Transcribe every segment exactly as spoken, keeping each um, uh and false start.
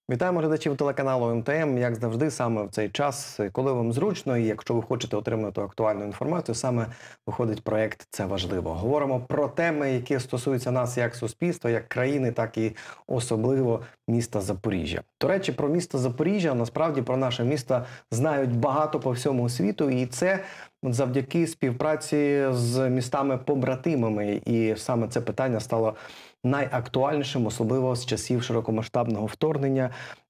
Вітаємо глядачів телеканалу ем те ем. Як завжди, саме в цей час, коли вам зручно, і якщо ви хочете отримати актуальну інформацію, саме виходить проєкт «Це важливо». Говоримо про теми, які стосуються нас як суспільства, як країни, так і особливо міста Запоріжжя. До речі, про місто Запоріжжя, насправді про наше місто знають багато по всьому світу, і це завдяки співпраці з містами-побратимами. І саме це питання стало найактуальнішим, особливо з часів широкомасштабного вторгнення,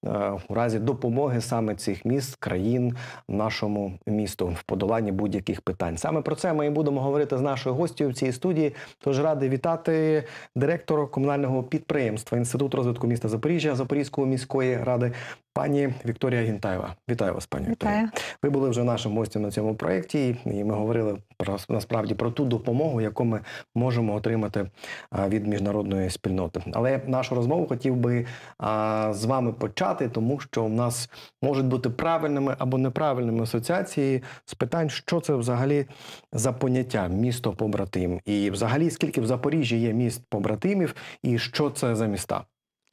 у разі допомоги саме цих міст, країн нашому місту в подоланні будь-яких питань. Саме про це ми і будемо говорити з нашою гостю в цій студії. Тож радий вітати директора комунального підприємства Інститут розвитку міста Запоріжжя Запорізької міської ради пані Вікторія Гінтаєва. Вітаю вас, пані Вікторія. Вітаю. Ви були вже нашим гостем на цьому проєкті, і ми говорили про, насправді про ту допомогу, яку ми можемо отримати а, від міжнародної спільноти. Але нашу розмову хотів би а, з вами почати, тому що у нас можуть бути правильними або неправильними асоціації з питань, що це взагалі за поняття місто-побратим. І взагалі, скільки в Запоріжжі є міст-побратимів і що це за міста?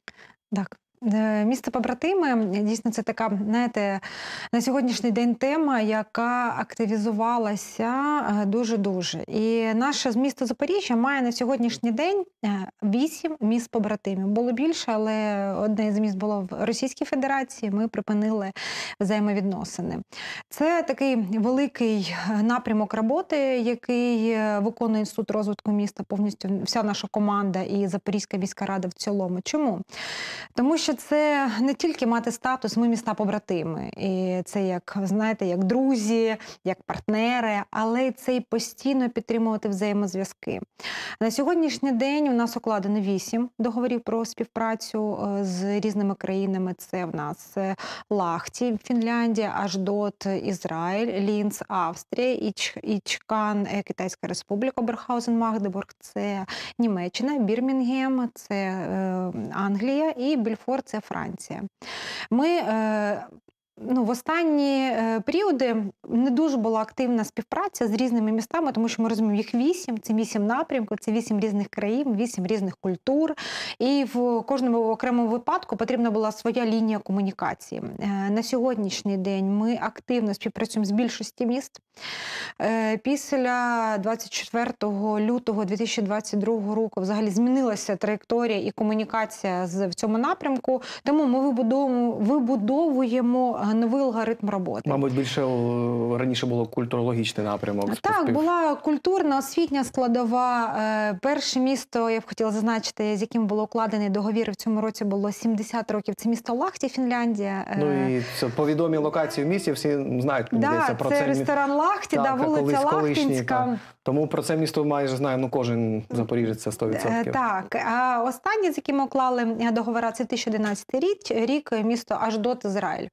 Так. Місто-побратими, дійсно, це така, знаєте, на сьогоднішній день тема, яка активізувалася дуже-дуже. І наше місто Запоріжжя має на сьогоднішній день вісім міст-побратимів. Було більше, але одне з міст було в Російській Федерації, ми припинили взаємовідносини. Це такий великий напрямок роботи, який виконує Інститут розвитку міста, повністю вся наша команда і Запорізька міська рада в цілому. Чому? Тому що це не тільки мати статус, ми міста-побратими. І це, як, знаєте, як друзі, як партнери, але це і постійно підтримувати взаємозв'язки. На сьогоднішній день у нас укладено вісім договорів про співпрацю з різними країнами. Це в нас Лахті, Фінляндія, Аждот, Ізраїль, Лінц, Австрія, Іч, Ічкан, Китайська Республіка, Берхаузен, Магдебург, це Німеччина, Бірмінгем, це е, Англія і Бельфор, це Франція. Ми е, ну, в останні е, періоди не дуже була активна співпраця з різними містами, тому що ми розуміємо, їх вісім, це вісім напрямків, це вісім різних країн, вісім різних культур. І в кожному окремому випадку потрібна була своя лінія комунікації. Е, на сьогоднішній день ми активно співпрацюємо з більшістю міст. Е, після двадцять четвертого лютого дві тисячі двадцять другого року взагалі змінилася траєкторія і комунікація з, в цьому напрямку, тому ми вибудовуємо, вибудовуємо новий алгоритм роботи. Мабуть, більше раніше було культурологічний напрямок. Так, була культурна, освітня складова. Перше місто, я б хотіла зазначити, з яким було укладений договір в цьому році, було сімдесят років. Це місто Лахті, Фінляндія. Ну і це по відомій локації в місті всі знають, мені да, здається, про це. це ресторан Лахті, так, да, вулиця Лахтинська. Тому про це місто майже знає, ну кожен запоріжець, це сто відсотків. Так. А останнє, з яким ми уклали договори, це дві тисячі одинадцятий рік, рік місто Аждот, Ізраїль.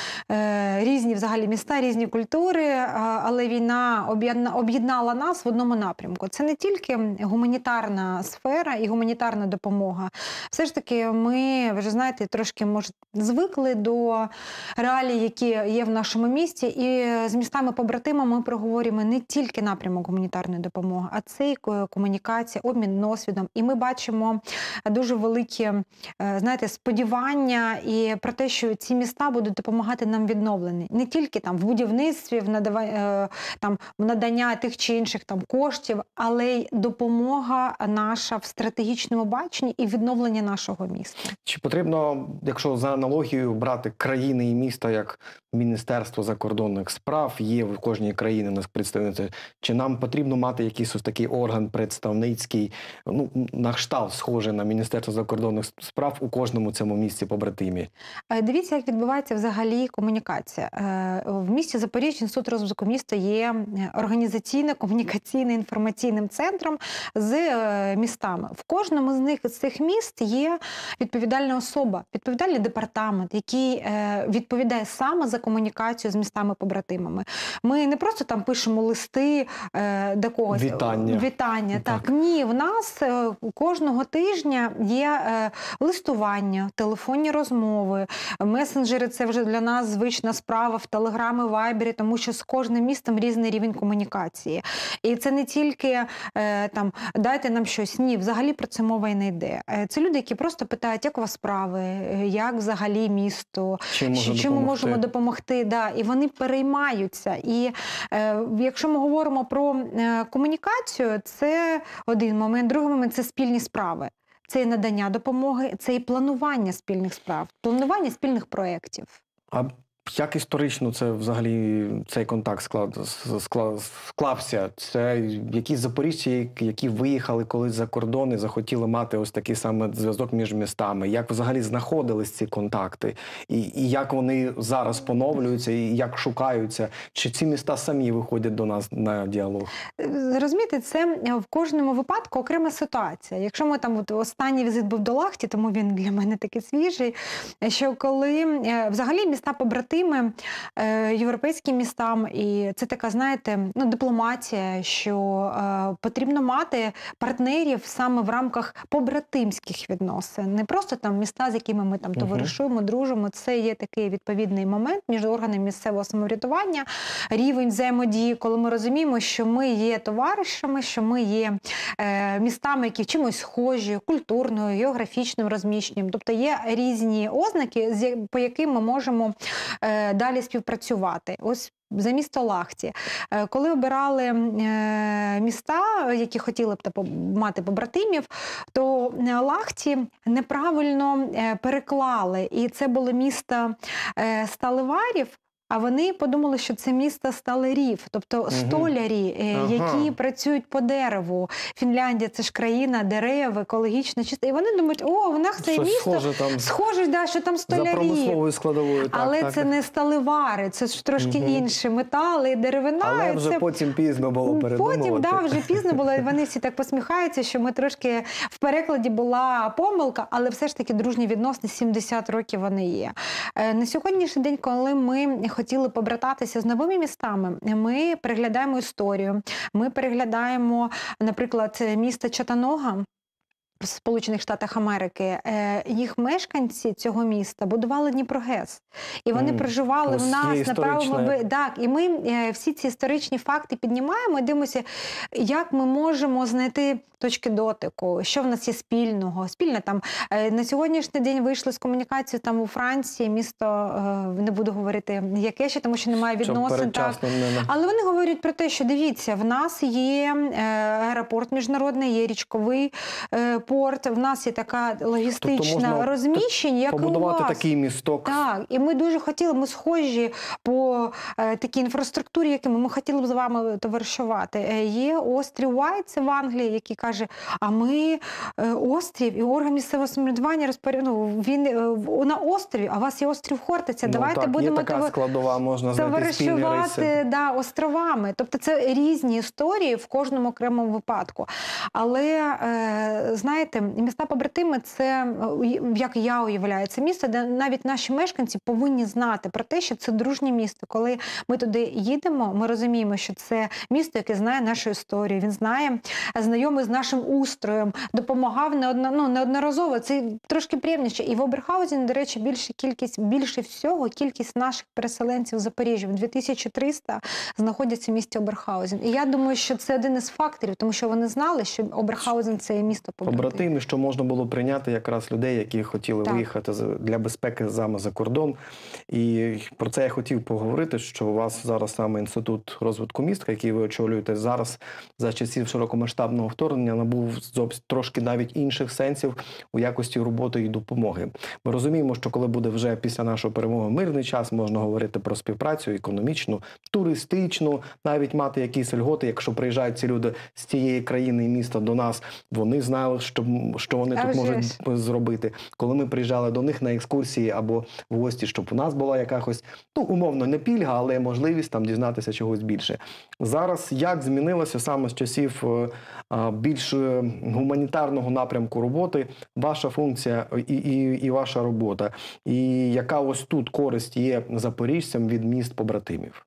Різні взагалі міста, різні культури, але війна об'єднала нас в одному напрямку. Це не тільки гуманітарна сфера і гуманітарна допомога. Все ж таки ми, ви ж знаєте, трошки, може, звикли до реалій, які є в нашому місті, і з містами-побратимами ми проговорюємо не тільки напрямок гуманітарної допомоги, а це і комунікація, обмін досвідом. І ми бачимо дуже великі, знаєте, сподівання і про те, що ці міста будуть допомагати нам відновленні. Не тільки там в будівництві, в надаванні, там в надання тих чи інших там коштів, але й допомога наша в стратегічному баченні і відновлення нашого міста. Чи потрібно, якщо за аналогією брати країни і міста як Міністерство закордонних справ, є в кожній країні у нас представниці, чи нам потрібно мати якийсь ось такий орган представницький, ну, на кшталт схожий на Міністерство закордонних справ у кожному цьому місті побратимі? Дивіться, як відбувається взагалі комунікація. В місті Запоріжжя Інститут розвитку міста є організаційно-комунікаційним інформаційним центром з містами. В кожному з них, з цих міст, є відповідальна особа, відповідальний департамент, який відповідає саме за комунікацію з містами-побратимами. Ми не просто там пишемо листи е, до когось. Вітання. Вітання, так. Так. Ні, в нас е, кожного тижня є е, листування, телефонні розмови, месенджери – це вже для нас звична справа в Телеграмі, Вайбері, тому що з кожним містом різний рівень комунікації. І це не тільки е, там дайте нам щось. Ні, взагалі про це мова і не йде. Е, Це люди, які просто питають, як у вас справи, е, як взагалі місто, Чим можна чим ми допомогти? можемо допомогти. Да. І вони переймаються. І е, якщо ми говоримо про е, комунікацію, це один момент. Другий момент – це спільні справи. Це і надання допомоги, це і планування спільних справ, планування спільних проєктів. А як історично це взагалі цей контакт склад, склад, склався? Це якісь запоріжці, які виїхали колись за кордон і захотіли мати ось такий саме зв'язок між містами? Як взагалі знаходились ці контакти? І, і як вони зараз поновлюються, і як шукаються? Чи ці міста самі виходять до нас на діалог? Розумієте, це в кожному випадку окрема ситуація. Якщо ми там, от останній візит був до Лахті, тому він для мене такий свіжий, що коли взагалі міста побратими, європейським містам, і це така, знаєте, ну, дипломатія, що е, потрібно мати партнерів саме в рамках побратимських відносин. Не просто там міста, з якими ми там товаришуємо, дружимо. Це є такий відповідний момент між органами місцевого самоврядування, рівень взаємодії, коли ми розуміємо, що ми є товаришами, що ми є е, містами, які в чимось схожі, культурною, географічним розміщенням. Тобто є різні ознаки, по яким ми можемо е, далі співпрацювати. Ось за місто Лахті. Коли обирали міста, які хотіли б мати побратимів, то Лахті неправильно переклали. І це було місто сталеварів, а вони подумали, що це місто сталерів, тобто столярі, ага. які працюють по дереву. Фінляндія – це ж країна дерев, екологічно чиста. І вони думають, о, в нас це Щось місто схоже, там, схоже, да, що там столярі. За промисловою складовою. Так, але так, це так. не сталевари, це ж трошки угу. інші метали, деревина. Але вже це... потім пізно було передумувати. Потім, да, вже пізно було, і вони всі так посміхаються, що ми трошки в перекладі була помилка, але все ж таки дружні відносини, сімдесят років вони є. На сьогоднішній день, коли ми хотіли побрататися з новими містами, ми переглядаємо історію, ми переглядаємо, наприклад, місто Чаттануга в Сполучених Штатах Америки. Їх мешканці цього міста будували Дніпрогес. І вони mm. проживали Ось в нас на правому... Так, і ми всі ці історичні факти піднімаємо і дивимося, як ми можемо знайти точки дотику, що в нас є спільного. Спільне там, на сьогоднішній день вийшли з комунікацією там у Франції, місто, не буду говорити, яке ще, тому що немає відносин. Так. Не... Але вони говорять про те, що дивіться, в нас є аеропорт міжнародний, є річковий порт, в нас є така логістична тобто розміщення, як побудувати у вас. Такий місток. Так, і ми дуже хотіли, ми схожі по е, такій інфраструктурі, якими ми хотіли б з вами товаришувати. Е, є острів Уайт, це в Англії, який каже, а ми е, острів, і орган місцевого самоврядування розпоряд... ну, він е, на острові, а у вас є острів Хортиця, ну, давайте так, будемо є така товар... складова, можна знайти спільні риси. товаришувати да, островами. Тобто це різні історії в кожному окремому випадку. Але, е, знаєте, міста-побратими – це, як я уявляю, це місто, де навіть наші мешканці повинні знати про те, що це дружнє місто. Коли ми туди їдемо, ми розуміємо, що це місто, яке знає нашу історію, він знає, знайомий з нашим устроєм, допомагав неодно, ну, неодноразово. Це трошки приємніше. І в Оберхаузені, до речі, більша кількість, більше всього кількість наших переселенців з Запоріжжя. дві тисячі триста знаходяться в місті Оберхаузен. І я думаю, що це один із факторів, тому що вони знали, що Оберхаузен – це місто побратимів. Побратими, що можна було прийняти якраз людей, які хотіли так. виїхати для безпеки саме за кордон. І про це я хотів поговорити, що у вас зараз саме Інститут розвитку міст, який ви очолюєте зараз, за часів широкомасштабного вторгнення набув зовсім трошки навіть інших сенсів у якості роботи і допомоги. Ми розуміємо, що коли буде вже після нашої перемоги мирний час, можна говорити про співпрацю економічну, туристичну, навіть мати якісь льготи, якщо приїжджають ці люди з цієї країни і міста до нас, вони знали, що, що вони а тут можуть зробити. Коли ми приїжджали до них на екскурсії або в гості, щоб у нас була якась, ну, умовно, не пільга, але можливість там дізнатися чогось більше. Зараз як змінилося саме з часів а, більш гуманітарного напрямку роботи ваша функція і, і, і ваша робота? І яка ось тут користь є запоріжцям від міст побратимів?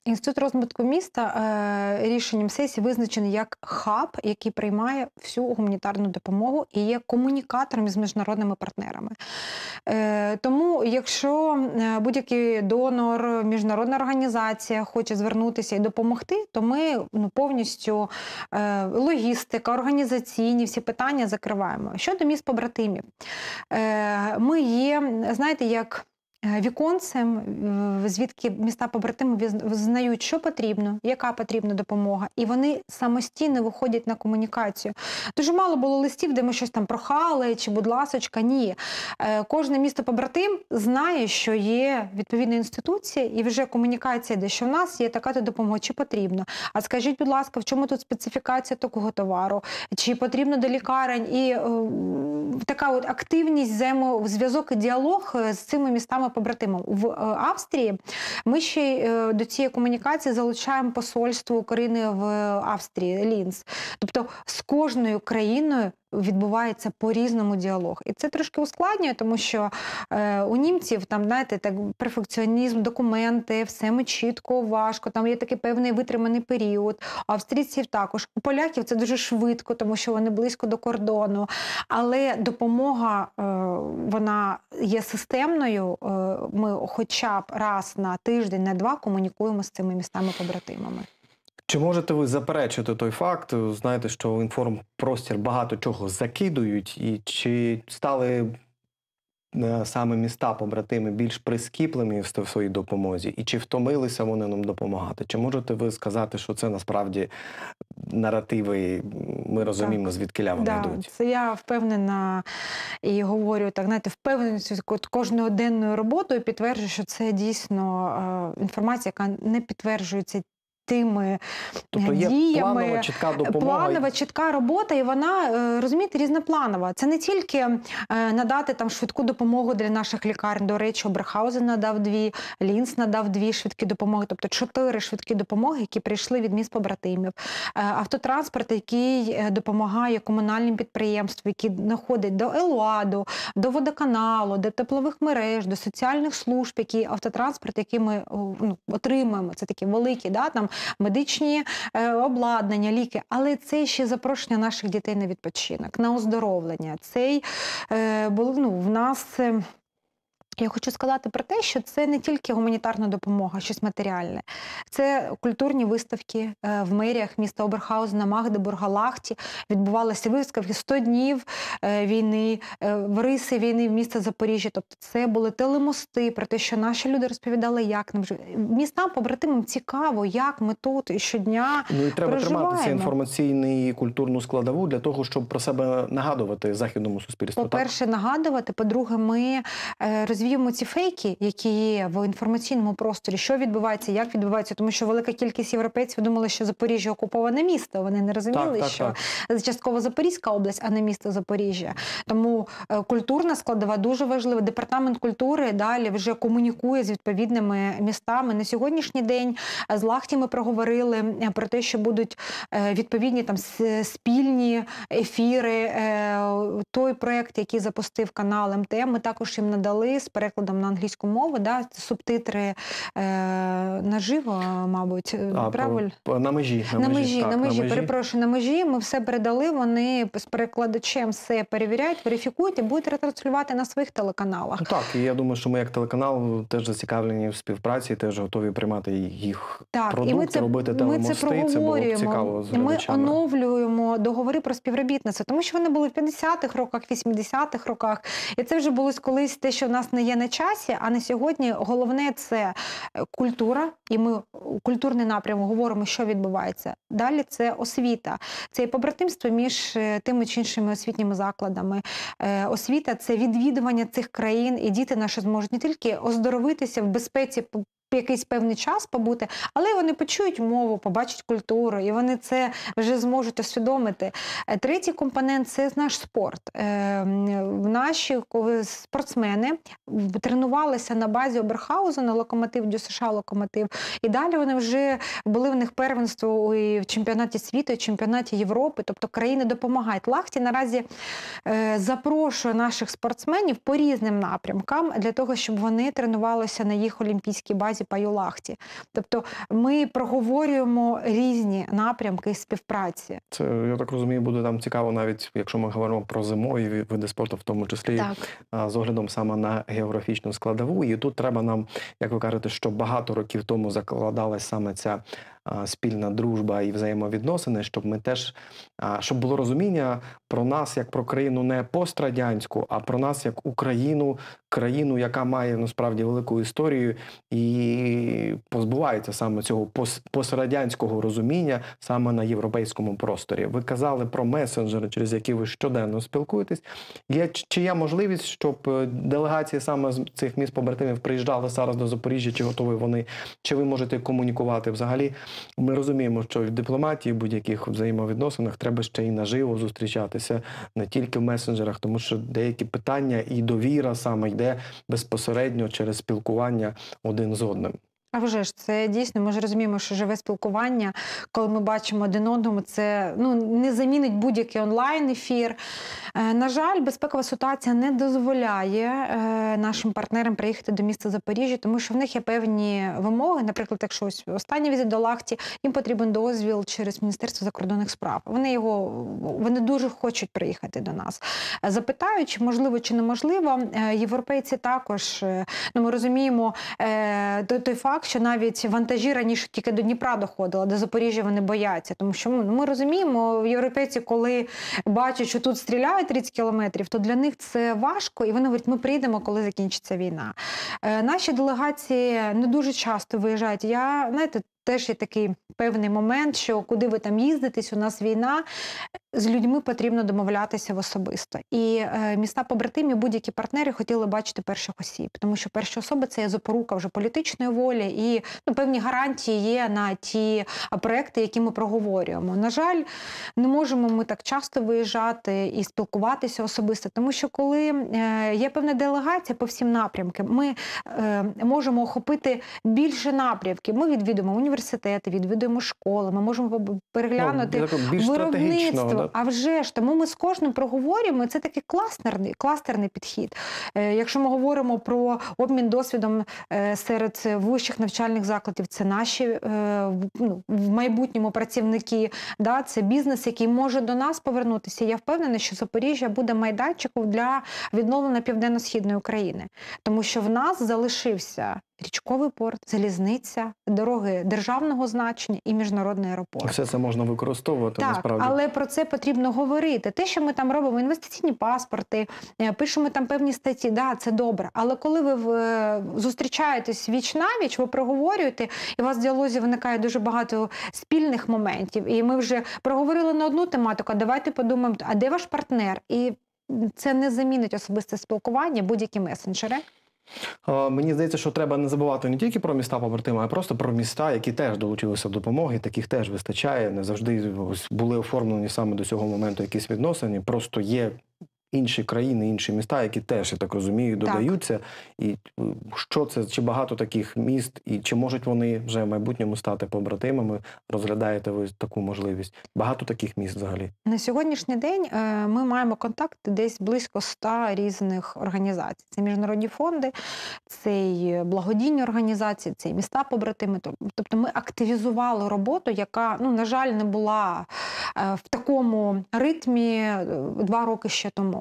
Інститут розвитку міста е, рішенням сесії визначений як хаб, який приймає всю гуманітарну допомогу і є комунікатором із міжнародними партнерами. Е, тому, якщо будь-який донор, міжнародна організація хоче звернутися і допомогти, то ми ну, повністю е, логістика, організаційні всі питання закриваємо. Щодо міст побратимів, е, ми є, знаєте, як віконцем, звідки міста побратими знають, що потрібно, яка потрібна допомога, і вони самостійно виходять на комунікацію. Дуже мало було листів, де ми щось там прохали, чи будь ласочка, ні. Кожне місто побратим знає, що є відповідна інституція, і вже комунікація, де що в нас є така-то допомога, чи потрібно. А скажіть, будь ласка, в чому тут специфікація такого товару, чи потрібно до лікарень, і е, така от активність, взаємозв'язок і діалог з цими містами побратимом. В Австрії ми ще до цієї комунікації залучаємо посольство України в Австрії, Лінц. Тобто з кожною країною відбувається по-різному діалог. І це трошки ускладнює, тому що е, у німців там, знаєте, так, перфекціонізм, документи, все ми чітко, важко, там є такий певний витриманий період. У австрійців також. У поляків це дуже швидко, тому що вони близько до кордону. Але допомога, е, вона є системною. Е, ми хоча б раз на тиждень, на два комунікуємо з цими містами-побратимами. Чи можете ви заперечити той факт, знаєте, що в інформпростір багато чого закидують, і чи стали саме міста-побратими більш прискіпливі в своїй допомозі, і чи втомилися вони нам допомагати? Чи можете ви сказати, що це насправді наративи, ми розуміємо, звідкиля вони да, йдуть? Це я впевнена і говорю так, знаєте, впевненістю кожною денною роботою підтверджую, що це дійсно е, інформація, яка не підтверджується тими тобто є діями. Планова, чітка допомога. Планова, чітка робота, і вона, розумієте, різнопланова. Це не тільки надати там швидку допомогу для наших лікарень. До речі, Оберхаузен надав дві, Лінц надав дві швидкі допомоги, тобто чотири швидкі допомоги, які прийшли від міст побратимів. Автотранспорт, який допомагає комунальним підприємствам, які знаходять до Елуаду, до водоканалу, до теплових мереж, до соціальних служб, які автотранспорт, який ми ну, отримуємо. Це такі великі, да, там медичні е, обладнання, ліки, але це ще запрошення наших дітей на відпочинок, на оздоровлення. Цей, е, було, ну, в нас... Е, Я хочу сказати про те, що це не тільки гуманітарна допомога, щось матеріальне. Це культурні виставки в меріях міста Оберхаузена, Магдебурга, Лахті. Відбувалися виставки сто днів війни, в риси війни в місті Запоріжжя. Тобто це були телемости про те, що наші люди розповідали, як нам живе. Містам, побратимам цікаво, як ми тут і щодня Ну і треба проживаємо. тримати інформаційну і культурну складову для того, щоб про себе нагадувати західному суспільству. По-перше, нагадувати. По-друге, ми розвиваємо Віємо ці фейки, які є в інформаційному просторі, що відбувається, як відбувається, тому що велика кількість європейців думали, що Запоріжжя окуповане місто. Вони не розуміли, так, так, що так. частково Запорізька область, а не місто Запоріжжя. Тому е, культурна складова дуже важлива. Департамент культури далі вже комунікує з відповідними містами. На сьогоднішній день з Лахті ми проговорили про те, що будуть е, відповідні там спільні ефіри. Е, той проєкт, який запустив канал ем те ем, ми також їм надали з перекладом на англійську мову, да, субтитри е, наживо, мабуть, а, правильно? По, на межі. На, на межі, так, на межі, на межі. перепрошую, на межі. Ми все передали, вони з перекладачем все перевіряють, верифікують і будуть ретранслювати на своїх телеканалах. Ну, так, і я думаю, що ми як телеканал теж зацікавлені в співпраці, теж готові приймати їх так, продукти, і ми це, робити ми телемости, це проговорюємо. Це було б цікаво з Ми глядачами. оновлюємо договори про співробітництво, тому що вони були в п'ятдесятих роках, вісімдесятих роках, і це вже було колись те, що в нас не є на часі, а на сьогодні головне – це культура, і ми у культурний напрям говоримо, що відбувається. Далі це освіта, це і побратимство між тими чи іншими освітніми закладами. Освіта – це відвідування цих країн, і діти наші зможуть не тільки оздоровитися в безпеці, якийсь певний час побути, але вони почують мову, побачать культуру, і вони це вже зможуть усвідомити. Третій компонент – це наш спорт. Наші спортсмени тренувалися на базі Оберхаузена, Локомотив, ДЮСШ Локомотив, і далі вони вже були в них первенство і в чемпіонаті світу, і в чемпіонаті Європи, тобто країни допомагають. Лахті наразі запрошує наших спортсменів по різним напрямкам для того, щоб вони тренувалися на їх олімпійській базі базі по Юлахті. Тобто ми проговорюємо різні напрямки співпраці. Це, я так розумію, буде там цікаво навіть, якщо ми говоримо про зимові види спорту, в тому числі так. з оглядом саме на географічну складову. І тут треба нам, як ви кажете, що багато років тому закладалась саме ця спільна дружба і взаємовідносини, щоб ми теж, щоб було розуміння про нас як про країну не пострадянську, а про нас як Україну, країну, яка має насправді велику історію і позбувається саме цього пострадянського розуміння саме на європейському просторі. Ви казали про месенджери, через які ви щоденно спілкуєтесь. Є, чи є можливість, щоб делегації саме з цих міст побратимів приїжджали зараз до Запоріжжя, чи готові вони, чи ви можете комунікувати взагалі? Ми розуміємо, що в дипломатії, в будь-яких взаємовідносинах треба ще й наживо зустрічатися, не тільки в месенджерах, тому що деякі питання і довіра саме йде безпосередньо через спілкування один з одним. А вже ж, це дійсно, ми ж розуміємо, що живе спілкування, коли ми бачимо один одному, це ну, не замінить будь-який онлайн-ефір. Е, на жаль, безпекова ситуація не дозволяє е, нашим партнерам приїхати до міста Запоріжжя, тому що в них є певні вимоги. Наприклад, якщо ось останній візит до Лахті, їм потрібен дозвіл через Міністерство закордонних справ. Вони його, вони дуже хочуть приїхати до нас. Запитають, чи можливо, чи неможливо. Е, європейці також, е, ну, ми розуміємо е, той, той факт, що навіть вантажі раніше тільки до Дніпра доходили, до Запоріжжя вони бояться. Тому що ну, ми розуміємо, європейці, коли бачать, що тут стріляють тридцять кілометрів, то для них це важко, і вони говорять, ми приїдемо, коли закінчиться війна. Е, наші делегації не дуже часто виїжджають. Я, знаєте, теж є такий певний момент, що куди ви там їздитесь, у нас війна, з людьми потрібно домовлятися в особисто. І е, міста побратимі, будь-які партнери хотіли бачити перших осіб, тому що перші особи – це є запорука вже політичної волі і ну, певні гарантії є на ті проекти, які ми проговорюємо. На жаль, не можемо ми так часто виїжджати і спілкуватися особисто, тому що коли е, є певна делегація по всім напрямкам, ми е, можемо охопити більше напрямків. Ми відвідуємо університети, відвідуємо школи, ми можемо переглянути ну, виробництво. А вже ж, тому ми з кожним проговорюємо, це такий кластерний, кластерний підхід. Е, якщо ми говоримо про обмін досвідом е, серед вищих навчальних закладів, це наші е, ну, в майбутньому працівники, да, це бізнес, який може до нас повернутися. Я впевнена, що Запоріжжя буде майданчиком для відновлення Південно-Східної України. Тому що в нас залишився річковий порт, залізниця, дороги державного значення і міжнародний аеропорт. Все це можна використовувати, так, насправді. Але про це потрібно говорити. Те, що ми там робимо, інвестиційні паспорти, пишемо там певні статті, да, це добре. Але коли ви в, зустрічаєтесь віч-навіч, ви проговорюєте, і у вас в діалозі виникає дуже багато спільних моментів. І ми вже проговорили на одну тематику, а давайте подумаємо, а де ваш партнер? І це не замінить особисте спілкування, будь-які месенджери. Мені здається, що треба не забувати не тільки про міста побратими, а просто про міста, які теж долучилися до допомоги, таких теж вистачає. Не завжди були оформлені саме до цього моменту якісь відносини, просто є інші країни, інші міста, які теж, я так розумію, додаються. Так. І що це, чи багато таких міст, і чи можуть вони вже в майбутньому стати побратимами? Розглядаєте ви таку можливість? Багато таких міст взагалі? На сьогоднішній день ми маємо контакти десь близько ста різних організацій. Це міжнародні фонди, це й благодійні організації, це й міста побратими. Тобто ми активізували роботу, яка, ну, на жаль, не була в такому ритмі два роки ще тому.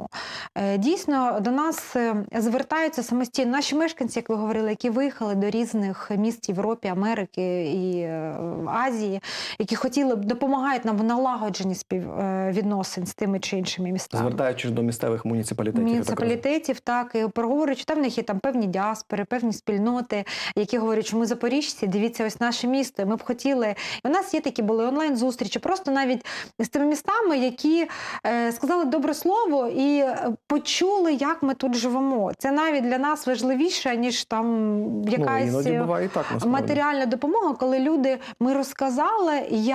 Дійсно, до нас звертаються самостійно наші мешканці, як ви говорили, які виїхали до різних міст Європи, Америки і Азії, які хотіли, допомагають нам в налагодженні співвідносин з тими чи іншими містами. Звертаючись до місцевих муніципалітетів. Муніципалітетів, так, і проговорюють, що там в них є там певні діаспори, певні спільноти, які говорять, що ми запоріжці, дивіться, ось наше місто, і ми б хотіли. І у нас є такі були онлайн-зустрічі, просто навіть з тими містами, які е, сказали добре слово і І почули, як ми тут живемо. Це навіть для нас важливіше, ніж там якась ну, так, матеріальна допомога, коли люди, ми розказали, як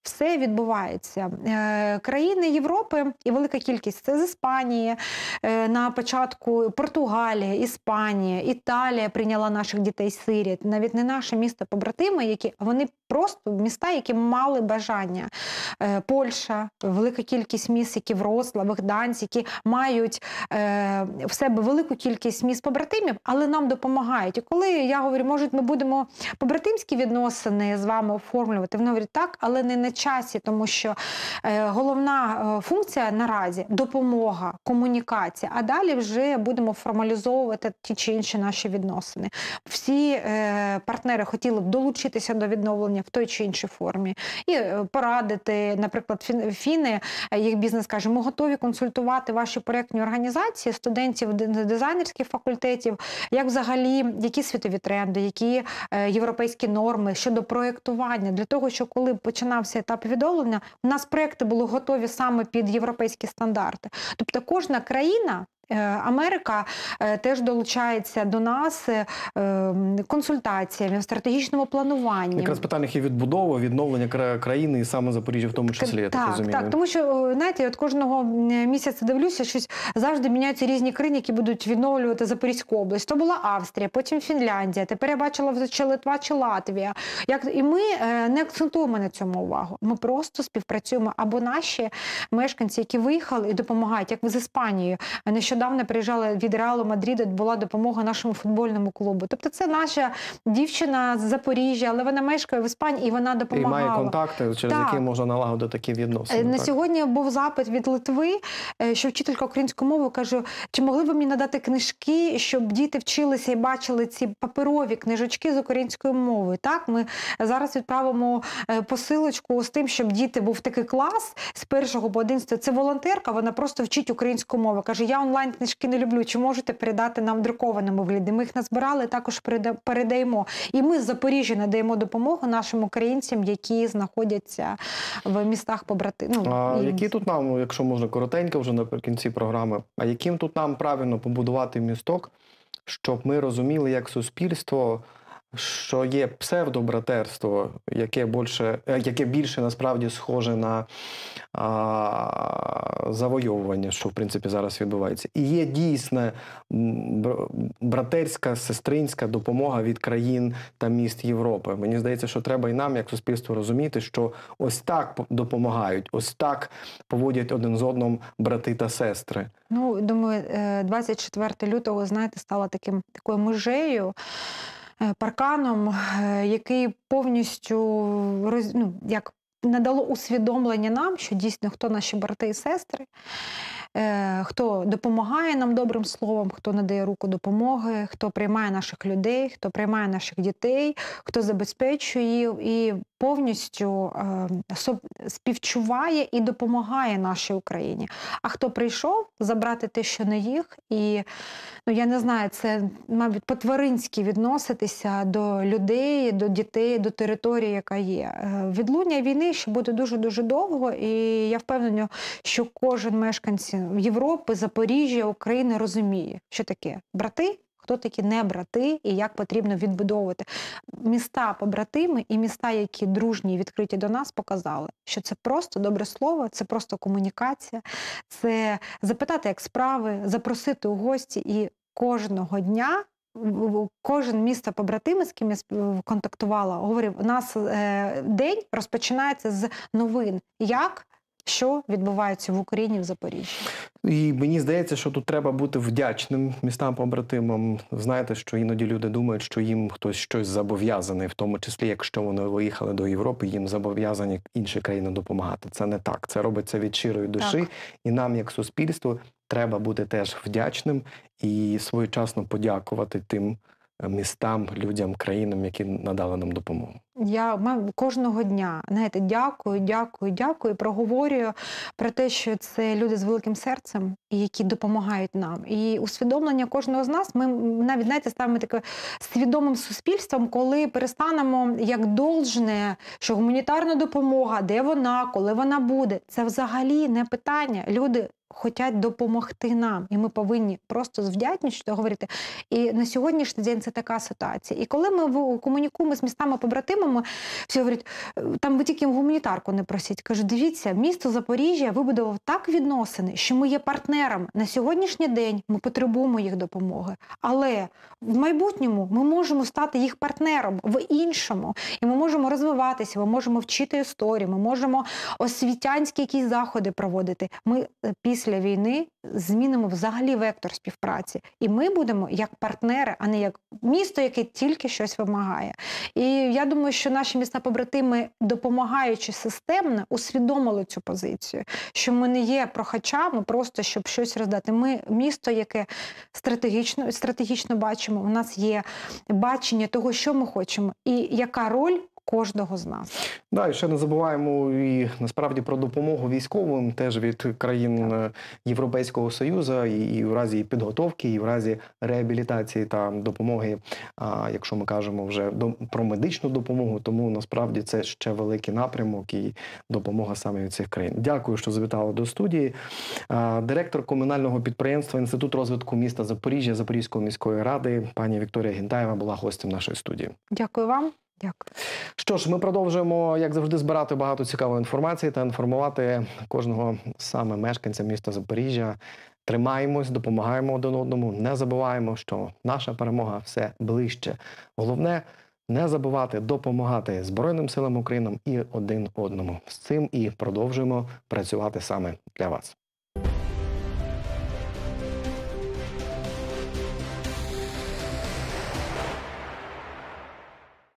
все відбувається. Е, країни Європи і велика кількість це з Іспанії, е, на початку Португалія, Іспанія, Італія прийняла наших дітей-сиріт, навіть не наше місто-побратими, які, а вони просто міста, які мали бажання. Е, Польща, велика кількість міст, які Вроцлав, Гданськ, які мають е, в себе велику кількість міст-побратимів, але нам допомагають. І коли я говорю, може, ми будемо побратимські відносини з вами оформлювати, вони говорять, так, але не на часі, тому що е, головна е, функція наразі – допомога, комунікація, а далі вже будемо формалізовувати ті чи інші наші відносини. Всі е, партнери хотіли б долучитися до відновлення в той чи іншій формі і е, порадити, наприклад, фіни, їх бізнес каже, ми готові консультувати ваші проєктні організації, студентів дизайнерських факультетів, як взагалі, які світові тренди, які е, європейські норми щодо проєктування, для того, що коли починався етап відновлення, у нас проєкти були готові саме під європейські стандарти. Тобто кожна країна, Америка теж долучається до нас консультаціями, в стратегічному плануванні. Якраз питання є відбудова, відновлення країни і саме Запоріжжя в тому числі, я так, так розумію. Так, тому що, знаєте, от кожного місяця дивлюся, щось завжди міняються різні країни, які будуть відновлювати Запорізьку область. То була Австрія, потім Фінляндія, тепер я бачила, чи Литва, чи Латвія. Як... І ми не акцентуємо на цьому увагу. Ми просто співпрацюємо. Або наші мешканці, які виїхали і допомагають, як ви з Іспанією. Нещодавно приїжджали від Реалу Мадріду, була допомога нашому футбольному клубу. Тобто це наша дівчина з Запоріжжя, але вона мешкає в Іспанії і вона допомагала. І має контакти, через так. які можна налагодити такі відносини. На так. сьогодні був запит від Литви, що вчителька української мови каже, чи могли б ви мені надати книжки, щоб діти вчилися і бачили ці паперові книжечки з українською мовою. Так, ми зараз відправимо посилочку з тим, щоб діти був такий клас з першого по одинадцятий. Це волонтерка, вона просто вчить українську мову. Каже, я онлайн книжки не люблю, чи можете передати нам в друкованому вигляді? Ми їх назбирали, також передаємо. І ми з Запоріжжя надаємо допомогу нашим українцям, які знаходяться в містах побрати. Ну, а і... які тут нам, якщо можна коротенько вже наприкінці програми, а яким тут нам правильно побудувати місток, щоб ми розуміли як суспільство, що є псевдобратерство, яке більше, яке більше насправді схоже на а, завойовування, що в принципі зараз відбувається. І є дійсна братерська, сестринська допомога від країн та міст Європи. Мені здається, що треба і нам, як суспільство, розуміти, що ось так допомагають, ось так поводять один з одним брати та сестри. Ну, думаю, двадцять четвертого лютого, знаєте, стало таким, такою межею, парканом, який повністю роз, ну, як надало усвідомлення нам, що дійсно хто наші брати і сестри, е, хто допомагає нам добрим словом, хто надає руку допомоги, хто приймає наших людей, хто приймає наших дітей, хто забезпечує їх і повністю е, співчуває і допомагає нашій Україні. А хто прийшов забрати те, що не їх, і, ну, я не знаю, це, мабуть, по-тваринськи відноситися до людей, до дітей, до території, яка є. Відлуння війни ще буде дуже-дуже довго, і я впевнена, що кожен мешканець Європи, Запоріжжя, України розуміє, що таке брати, хто такі не брати і як потрібно відбудовувати. Міста побратими і міста, які дружні і відкриті до нас, показали, що це просто добре слово, це просто комунікація, це запитати, як справи, запросити у гості і кожного дня кожен місто побратими, з ким я контактувала, говорив, у нас е, день розпочинається з новин. Як, що відбувається в Україні, в Запоріжжі. І мені здається, що тут треба бути вдячним містам-побратимам. Знаєте, що іноді люди думають, що їм хтось щось зобов'язаний, в тому числі, якщо вони виїхали до Європи, їм зобов'язані інші країни допомагати. Це не так. Це робиться від щирої душі. Так. І нам, як суспільству, треба бути теж вдячним і своєчасно подякувати тим містам, людям, країнам, які надали нам допомогу. Я кожного дня, знаєте, дякую, дякую, дякую, проговорюю про те, що це люди з великим серцем, і які допомагають нам. І усвідомлення кожного з нас, ми навіть, знаєте, ставимо таке свідомим суспільством, коли перестанемо як должне, що гуманітарна допомога, де вона, коли вона буде, це взагалі не питання. Люди хочуть допомогти нам, і ми повинні просто з вдячністю говорити. І на сьогоднішній день це така ситуація. І коли ми комунікуємо з містами-побратимами, всі говорять, там ви тільки гуманітарку не просіть. Кажу, дивіться, місто Запоріжжя вибудував так відносини, що ми є партнерами. На сьогоднішній день ми потребуємо їх допомоги. Але в майбутньому ми можемо стати їх партнером в іншому. І ми можемо розвиватися, ми можемо вчити історію, ми можемо освітянські якісь заходи проводити. Ми після Після війни змінимо взагалі вектор співпраці. І ми будемо як партнери, а не як місто, яке тільки щось вимагає. І я думаю, що наші міста-побратими, допомагаючи системно, усвідомили цю позицію. Що ми не є прохачами просто, щоб щось роздати. Ми місто, яке стратегічно, стратегічно бачимо, у нас є бачення того, що ми хочемо і яка роль кожного з нас. Да, і ще не забуваємо і насправді про допомогу військовим теж від країн так. Європейського Союзу, і, і в разі підготовки, і в разі реабілітації та допомоги, а, якщо ми кажемо вже до, про медичну допомогу, тому насправді це ще великий напрямок і допомога саме від цих країн. Дякую, що завітали до студії. А, директор комунального підприємства Інститут розвитку міста Запоріжжя Запорізької міської ради пані Вікторія Гінтаєва була гостем нашої студії. Дякую вам. Дякую. Що ж, ми продовжуємо, як завжди, збирати багато цікавої інформації та інформувати кожного саме мешканця міста Запоріжжя. Тримаємось, допомагаємо один одному, не забуваємо, що наша перемога все ближче. Головне – не забувати допомагати Збройним силам України і один одному. З цим і продовжуємо працювати саме для вас.